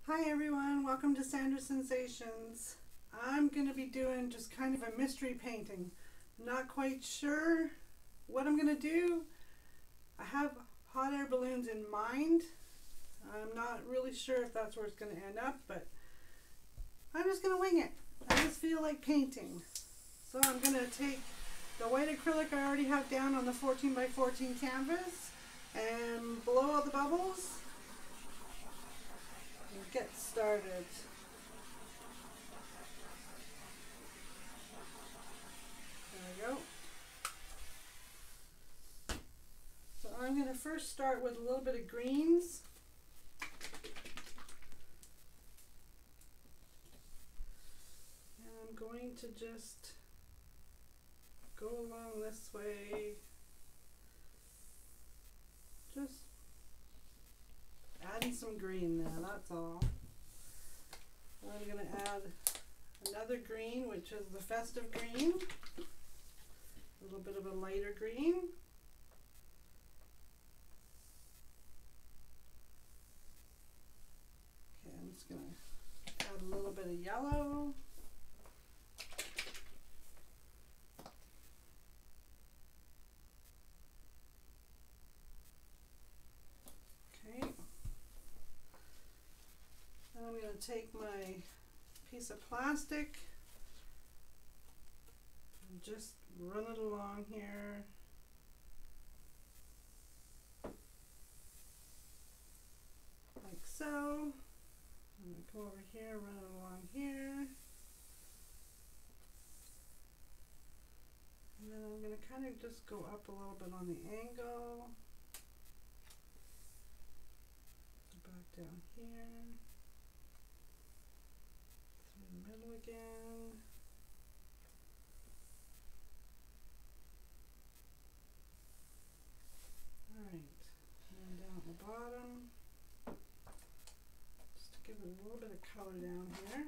Hi everyone, welcome to Sandra's Sensations. I'm going to be doing just kind of a mystery painting. Not quite sure what I'm going to do. I have hot air balloons in mind. I'm not really sure if that's where it's going to end up, but I'm just going to wing it. I just feel like painting. So I'm going to take the white acrylic I already have down on the 14 by 14 canvas and blow out the bubbles. Get started. There we go. So I'm going to first start with a little bit of greens. And I'm going to just go along this way. Just adding some green there, that's all. I'm going to add another green, which is the festive green. A little bit of a lighter green. Okay, I'm just going to add a little bit of yellow. Okay. Then I'm going to take my piece of plastic and just run it along here. Like so. I'm going to go over here, run it along here. And then I'm going to kind of just go up a little bit on the angle. Back down here. Through the middle again. Alright, and then down at the bottom. Just to give it a little bit of color down here.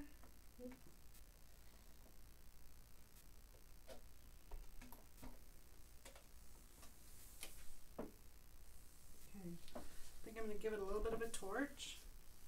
Okay, I think I'm going to give it a little bit of a torch.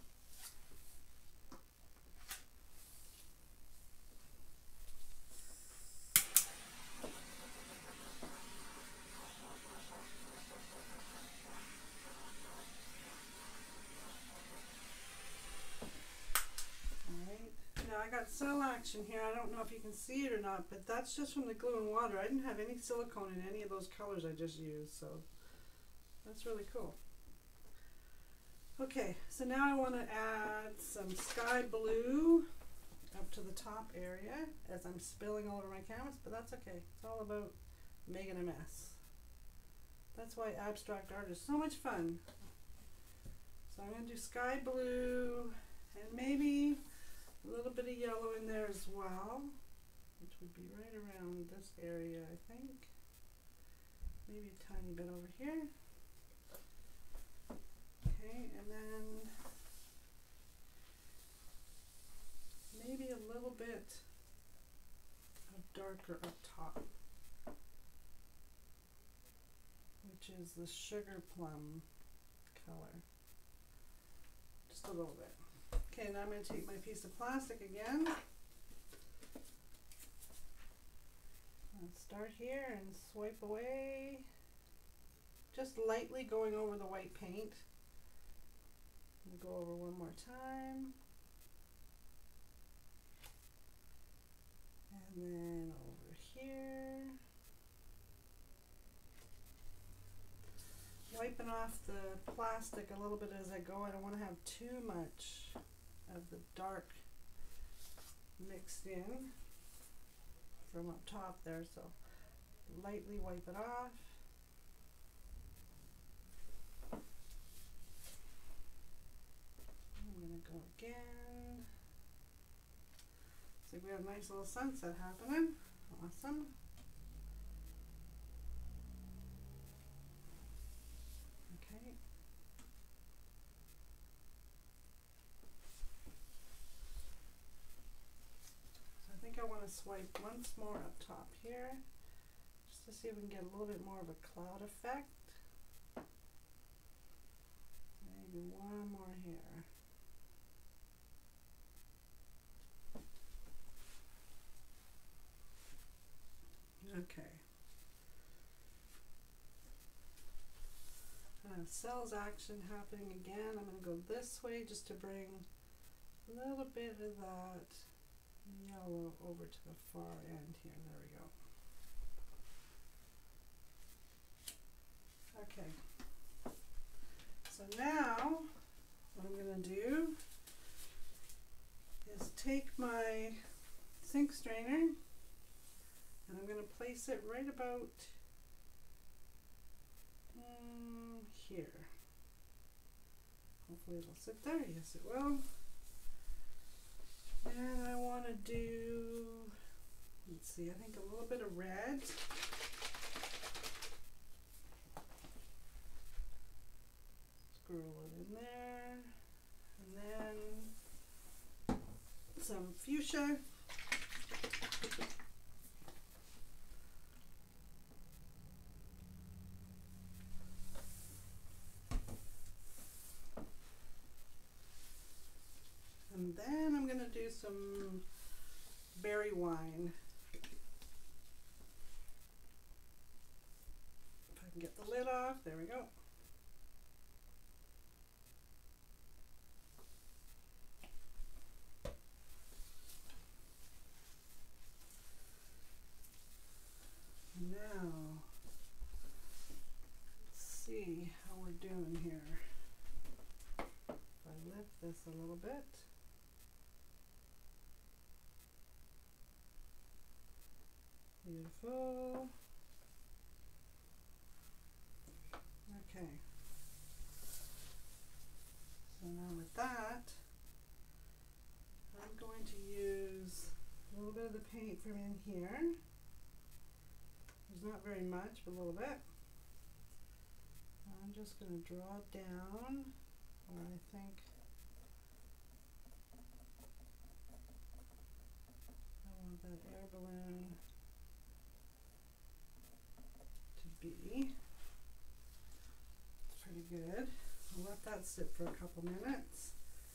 I got cell action here. I don't know if you can see it or not, but that's just from the glue and water. I didn't have any silicone in any of those colors I just used, so that's really cool. Okay, so now I want to add some sky blue up to the top area as I'm spilling all over my canvas, but that's okay. It's all about making a mess. That's why abstract art is so much fun. So I'm going to do sky blue and maybe a little bit of yellow in there as well, which would be right around this area, I think. Maybe a tiny bit over here. Okay, and then maybe a little bit of darker up top, which is the sugar plum color. Just a little bit. Okay, now I'm going to take my piece of plastic again. I'll start here and swipe away, just lightly going over the white paint. I'm going to go over one more time. And then over here. Wiping off the plastic a little bit as I go. I don't want to have too much of the dark mixed in from up top there, so lightly wipe it off. I'm going to go again. So we have a nice little sunset happening. Awesome. Okay. I want to swipe once more up top here, just to see if we can get a little bit more of a cloud effect. Maybe one more here. cells action happening again. I'm going to go this way just to bring a little bit of that yellow over to the far end here. There we go. Okay. So now what I'm going to do is take my sink strainer and I'm going to place it right about here. Hopefully it'll sit there. Yes, it will. And I want to do, let's see, I think a little bit of red. Scroll it in there. And then some fuchsia. And then I'm going to do some berry wine. If I can get the lid off, there we go. Now, let's see how we're doing here. If I lift this a little bit. Beautiful. Okay. So now with that, I'm going to use a little bit of the paint from in here. There's not very much, but a little bit. I'm just going to draw it down where I think I want that air balloon to be. It's pretty good. I'll let that sit for a couple minutes.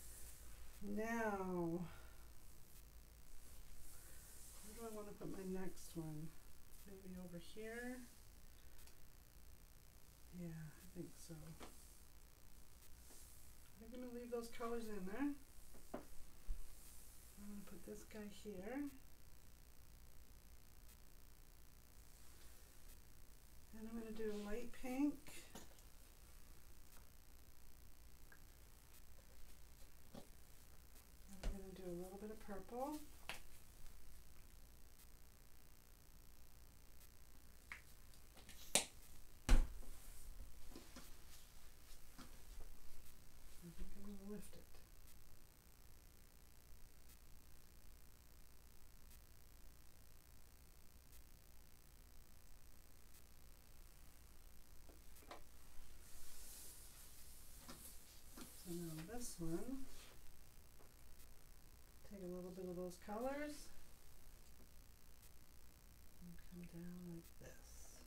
Now, where do I want to put my next one? Maybe over here? Yeah, I think so. I'm going to leave those colors in there. I'm going to put this guy here. And I'm going to do a light pink. I'm going to do a little bit of purple. I think I'm going to lift it. So now this one, take a little bit of those colors and come down like this.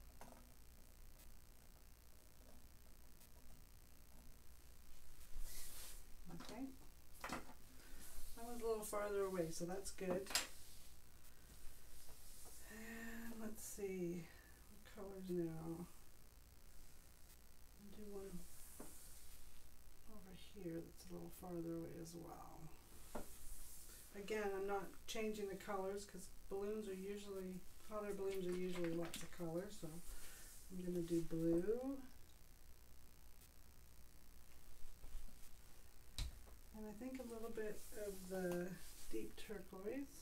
Okay. That was a little farther away, so that's good. And let's see, what colors now? I'll do one over here that's a little farther away as well. Again, I'm not changing the colors because balloons are usually, hot air balloons are usually lots of colors, so I'm going to do blue. And I think a little bit of the deep turquoise.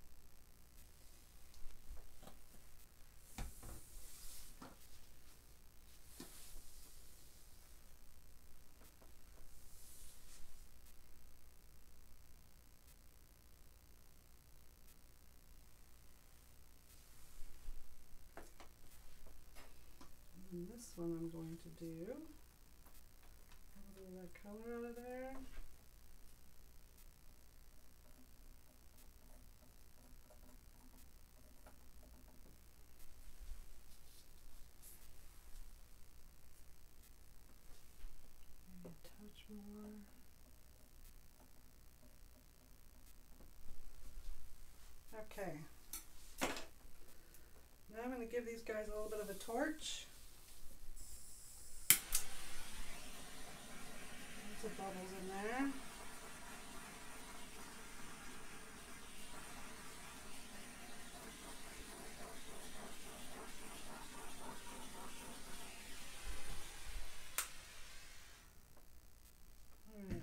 And this one I'm going to do a little bit of that color out of there. Maybe a touch more. Okay. Now I'm going to give these guys a little bit of a torch. of bubbles in there. Alright.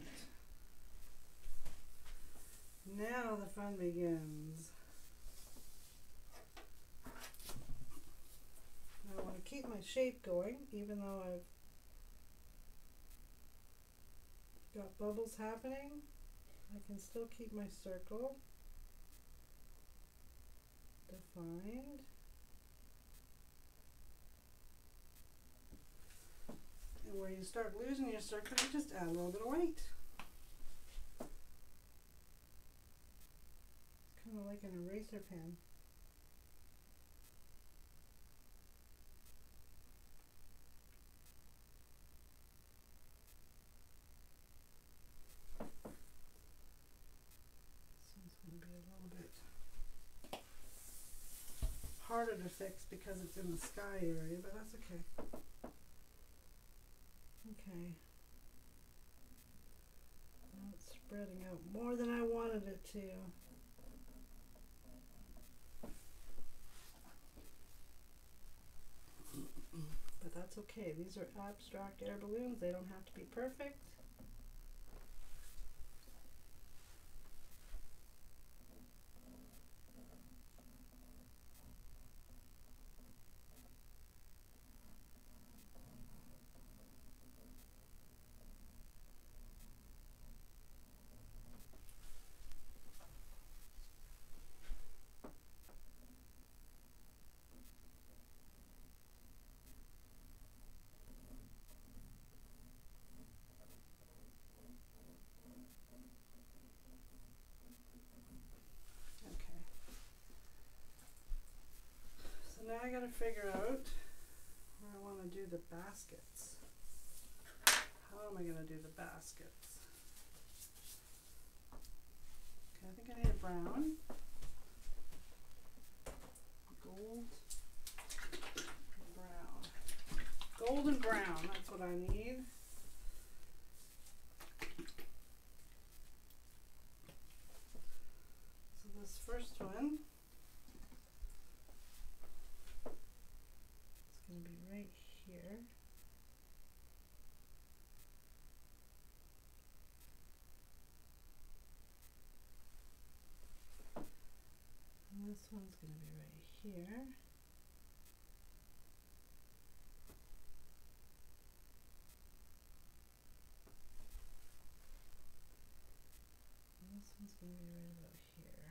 Now the fun begins. I want to keep my shape going, even though I've got bubbles happening. I can still keep my circle defined. And where you start losing your circle, you just add a little bit of white. It's kind of like an eraser pen. Harder to fix because it's in the sky area, but that's okay. Okay. Now it's spreading out more than I wanted it to. But that's okay. These are abstract air balloons. They don't have to be perfect. Now I gotta figure out where I want to do the baskets. How am I gonna do the baskets? Okay, I think I need a brown, gold, brown, gold and brown. That's what I need. So this first one. Going to be right here. And this one's going to be right here. And this one's going to be right about here.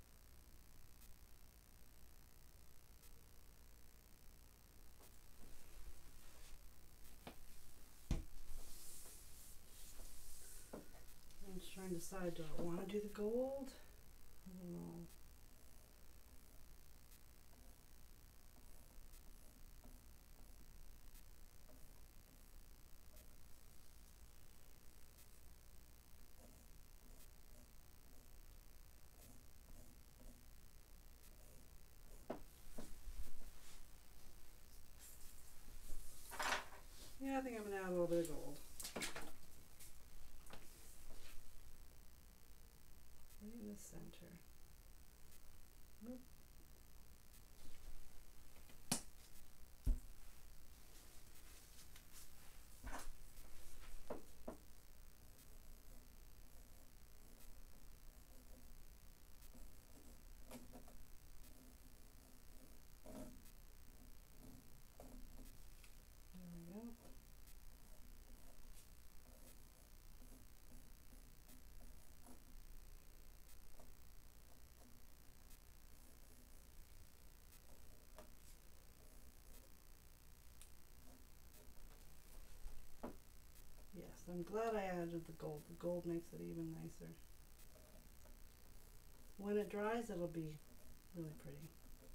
I'm just trying to decide, do I want to do the gold? I don't know. Yeah, I think I'm going to add a little bit of gold. Right in the center. Nope. There we go. Yes, I'm glad I added the gold. The gold makes it even nicer. When it dries, it'll be really pretty.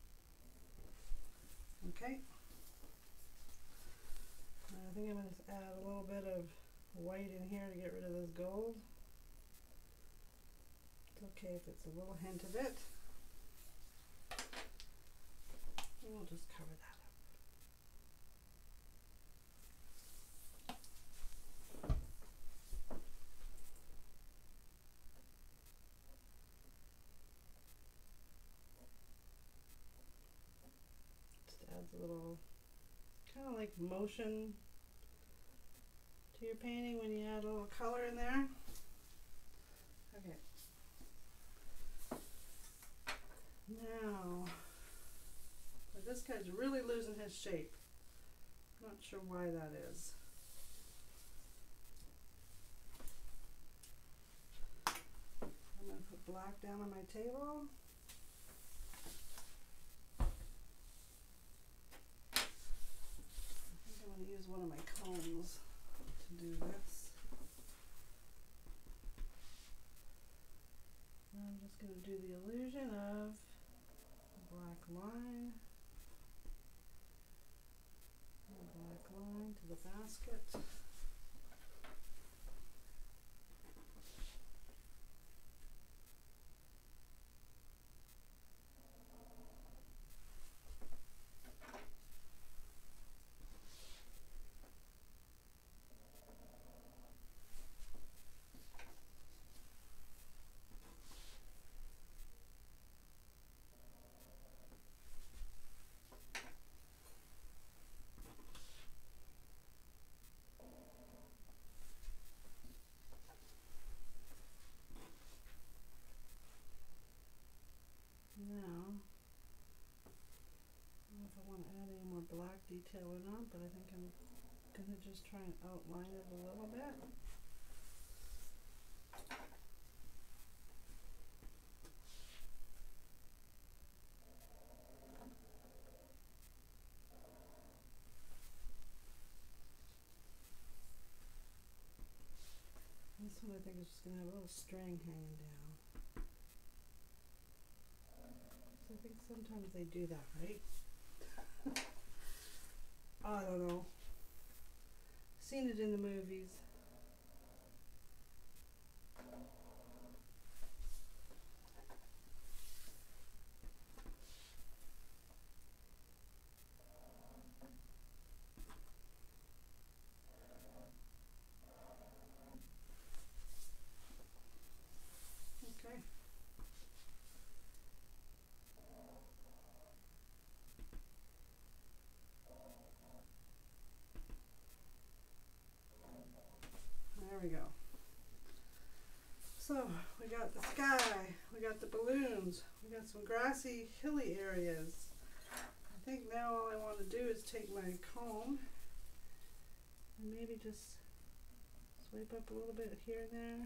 Okay. I think I'm going to add a little bit of white in here to get rid of this gold. It's okay if it's a little hint of it. And we'll just cover that up. a little kind of like motion to your painting when you add a little color in there. Okay. Now, this guy's really losing his shape. Not sure why that is. I'm going to put black down on my table. I think I'm going to use one of my combs to do this. And I'm just going to do the illusion of a black line. A black line to the basket. Now, I don't know if I want to add any more black detail or not, but I think I'm going to just try and outline it a little bit. This one I think is just going to have a little string hanging down. I think sometimes they do that, right? I don't know. Seen it in the movies. Okay. There we go. So we got the sky, we got the balloons, we got some grassy, hilly areas. I think now all I want to do is take my comb and maybe just swipe up a little bit here and there.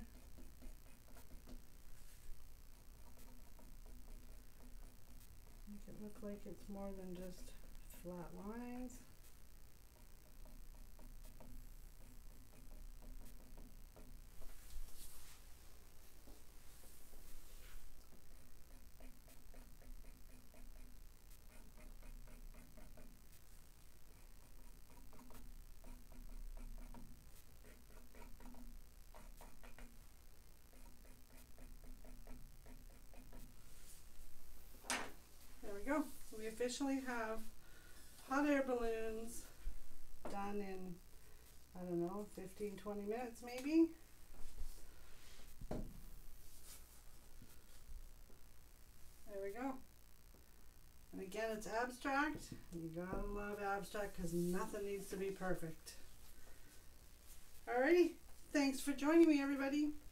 Make it look like it's more than just flat lines. Go. So we officially have hot air balloons done in, I don't know, 15-20 minutes maybe. There we go. And again, it's abstract. You gotta love abstract because nothing needs to be perfect. Alrighty, thanks for joining me, everybody.